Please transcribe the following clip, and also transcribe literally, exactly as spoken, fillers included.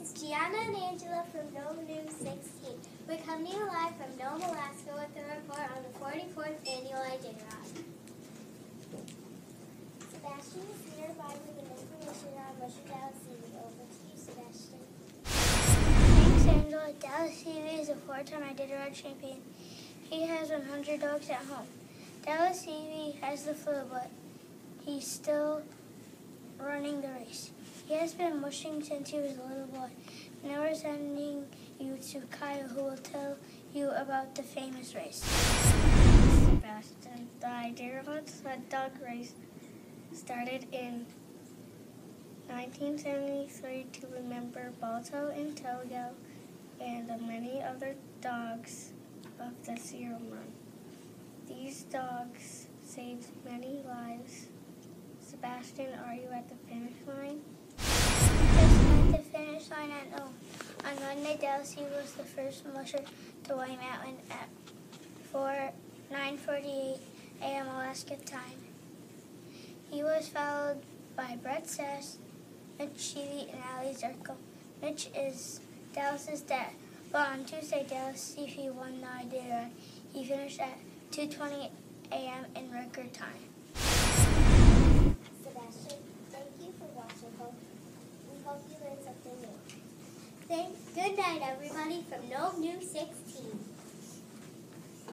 is Gianna and Angela from Nome News sixteen. We're coming live from Nome, Alaska with a report on the forty-fourth annual Iditarod. Sebastian is nearby with an information on Musher Dallas T V. Over to you, Sebastian. Thanks, Angela. Dallas T V is a four-time Iditarod champion. He has one hundred dogs at home. Dallas T V has the flu, but he's still running the race. He has been mushing since he was a little boy. Now we're sending you to Kyle, who will tell you about the famous race. Sebastian, the Iditarod sled dog race started in nineteen seventy-three to remember Balto and Togo and the many other dogs of the Sierra Run. These dogs saved many lives. Sebastian, are you at the finish line? Just at the finish line at Nome. On Monday, Dallas T V was the first musher to White Mountain at nine forty-eight a m Alaska time. He was followed by Brett Sass, Mitch Sheely, and Ali Zirkle. Mitch is Dallas's dad. But on Tuesday, Dallas T V won the Iditarod. He finished at two twenty a m in record time. Sebastian, thank you for watching. We hope you learned something new. Thank, good night, everybody, from Nome News sixteen.